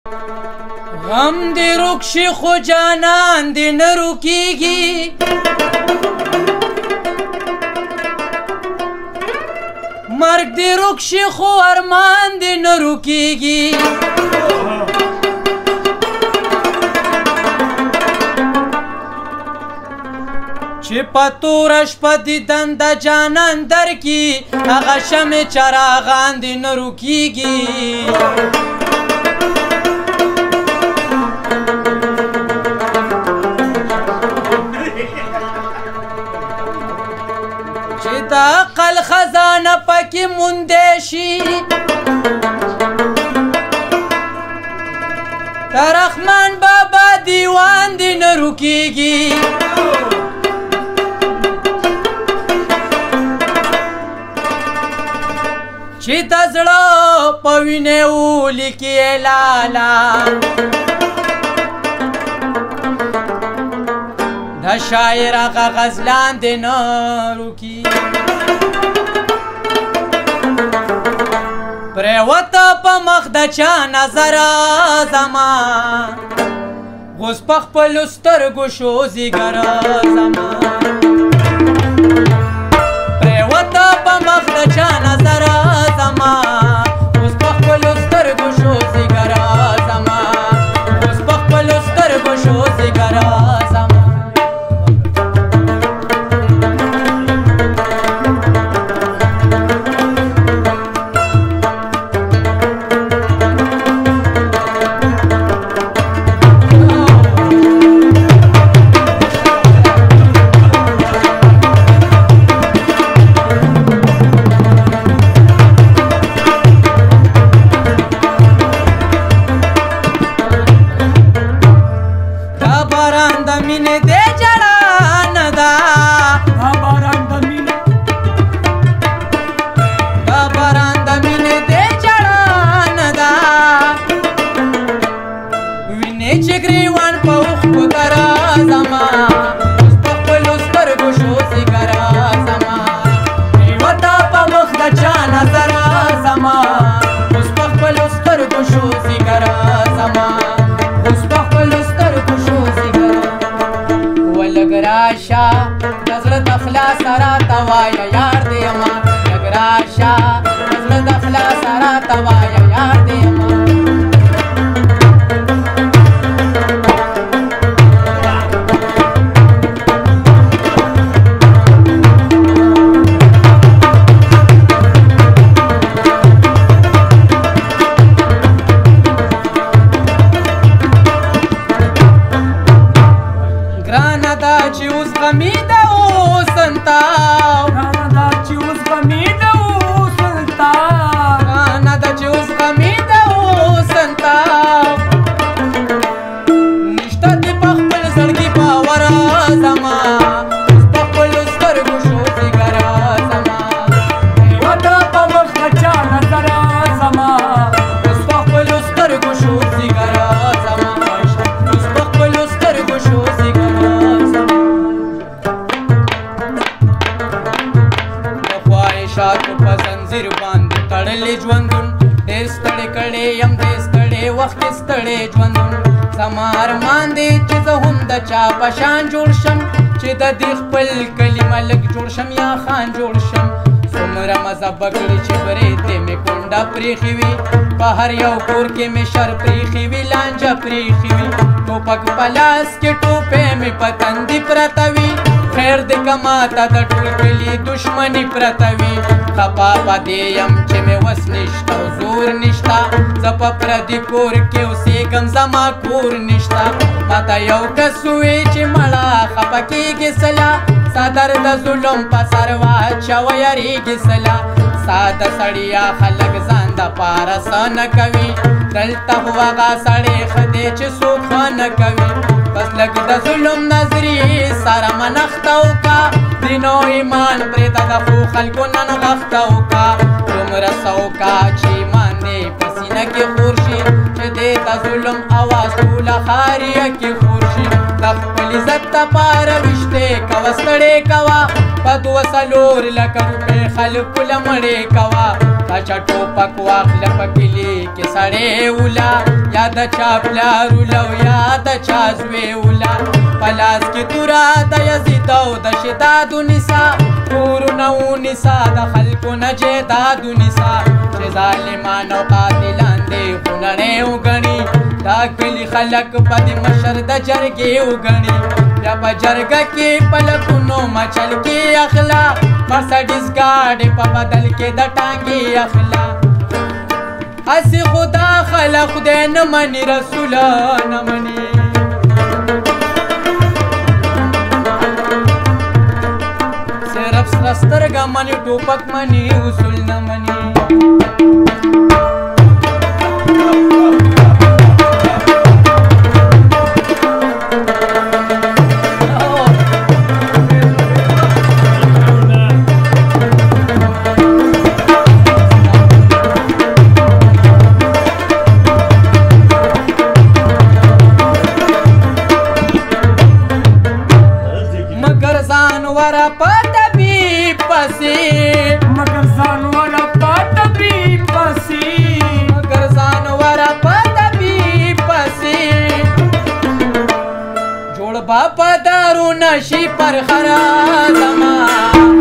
غم دې روک شي خو جانان دې نه روکېږي مرګ دې روک شي خو ارمان دې نه روکېږي چې په توره شپه دیدن د جانان درکي هغه شمع چراغان دې نه روکېږي چې د عقل خزانه پکې موندی شي د رحمان بابا دیوان دې نه روکېږي چې د زړه په وینې ولیکي لالا د شاعر هغه غزلان دې نه روکي پرېوته په مخ د چا نظره زما اوس په خپلو سترګو شو ځیګره زما پرېوته په مخ د چا نظره زما اوس په خپلو سترګو شو ځیګره زما اوس په خپلو سترګو شو ځیګره زما راشه د زړه د خلاصه راته وایه یار دې یمه لږ راشه د زړه د خلاصه راته وایه یار دې یمه زما ارمان دی چې زه هم د چا په شان جوړ شم چې د دې خپل کلي ملک جوړ شم یا خان جوړ شم څومره مزه به کړي چې برېتې مې کونډه پرېښې وي په هر یو کور کې مې شر پرېښې وي لانجه پرېښې وي ټوپک په لاس کې ټوپې مې په تندي پرته وي خیر دې که ماته د ټول کلي دشمني پرته وي خفا په دې یم چې مې وس نشته او زور نشته زه په پردي کور کې اوسېږم زما کور نشته ماته یو کس ووایي چې مړه خفه کېږي سله څادر د ظلم په سر واچوه یارېږي سله ساده سړیه خلک ځان دپاره څه نه کوي دلته خو هغه سړی ښه دی چې څوک ښه نه کوي بس لږ د ظلم نظرې سره منښته وکړه دین او ایمان پرېږده د ښو خلکو ننغښته وکړه دومره څه وکړه چې ایمان دې په سینه کې خور شي چې دې ته ظلم اواز ټوله ښاریه کې خور شي د خپل عزت دپاره ویشتې کوه ستړې کوه په دوه څلور لکه روپۍ خلکو له مړې کوه دا چا ټوپک واخله په کلي کې سړی وله یا د چا پلار وله یا د چا زوی وله په لاس کې توره د یزید او د شداد ونیسه کورونه ونیسه د خلکو نه جیداد ونیسه چې ظالمان او قاتلان دې خونړی وګڼي دا کلي خلک به د مشر د جرګې وګڼي بیا په جرګه کې په لکونو مچل کې اخلا مرسډیز ګاډي په بدل کې د ټانګې اخلا هسې خدا خلق خدای نه مني رسوله نه مني صرف سره سترګه مني ټوپک مني اصول نه مني ورا پتبی پسی مگر ځان ورا پتبی پسی مگر ځان ورا پتبی پسی جوړ با پدارو نشي پر خرا زما